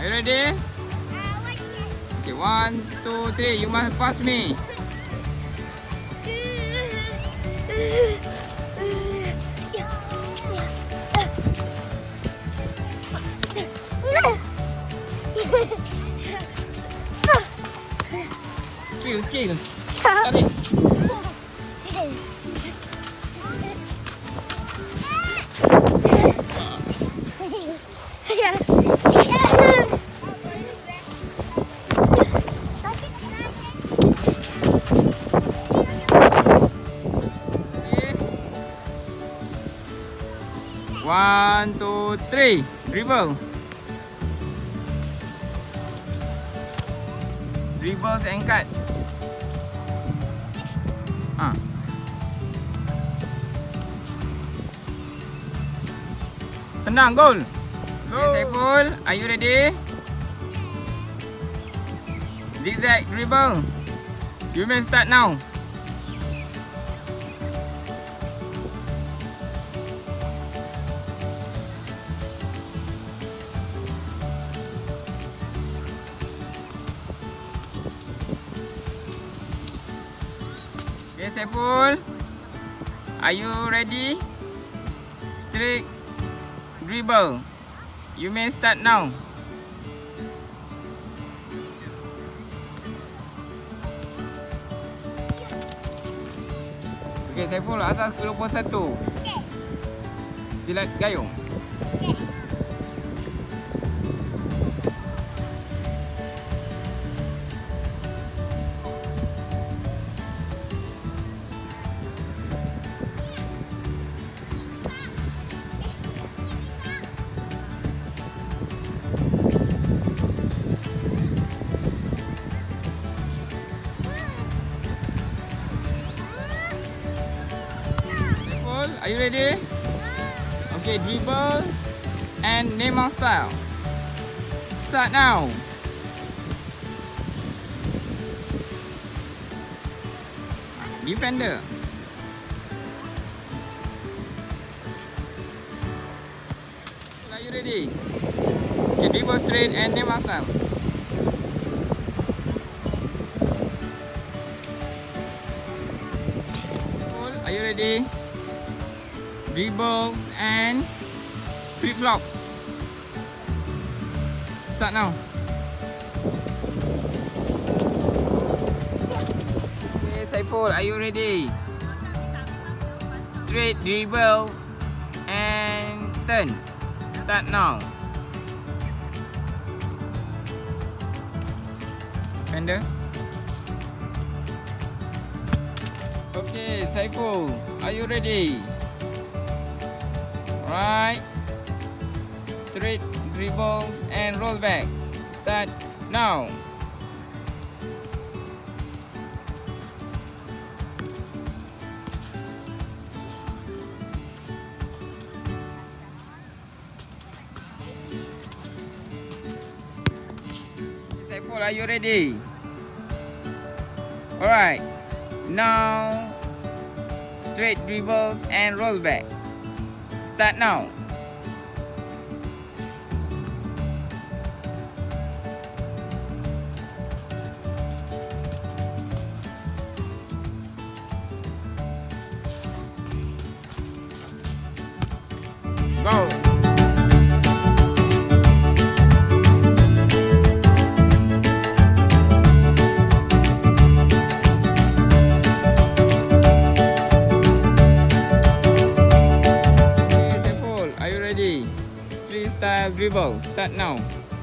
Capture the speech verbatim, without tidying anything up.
you ready? Okay, one, two, three. You must pass me. Skill, skill. Tarik. One, two, three. Dribble. Dribbles and cut. Ah. Tenang, goal. Go. Okay, Saiful, are you ready? Zigzag dribble. You may start now. Okay, Saiful, are you ready? Straight dribble. You may start now. Okay, Saiful, asas ke dua puluh satu. Okay. Silat gayung. Okay. Are you ready? Okay, dribble and Neymar style. Start now. Defender. Are you ready? Okay, dribble straight and Neymar style. Are you ready? Dribbles and flip flop. Start now. Okay, Saiful, are you ready? Straight dribble and turn. Start now. Defender. Okay, Saiful, are you ready? Right, straight dribbles and roll back. Start now. Saiful, are you ready? Alright, now straight dribbles and roll back. Start now. Go. Freestyle dribble. Start now.